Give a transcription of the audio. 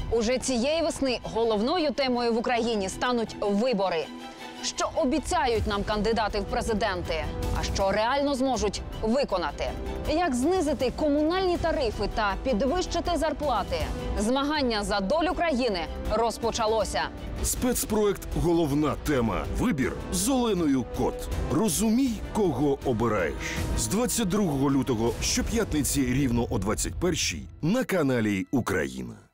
Уже цієї весни головною темою в Україні стануть вибори. Що обіцяють нам кандидати в президенти, а що реально зможуть виконати? Як знизити комунальні тарифи та підвищити зарплати? Змагання за долю країни розпочалося. Спецпроект «Головна тема. Вибір» з Оленою Кот. Розумій, кого обираєш. З 22 лютого щоп'ятниці рівно о 21-й на каналі «Україна».